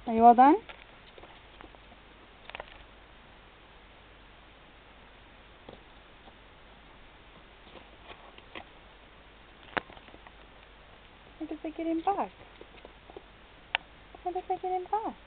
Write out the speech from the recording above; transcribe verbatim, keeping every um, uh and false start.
Are you all done? How does I get him back? How does I get him back?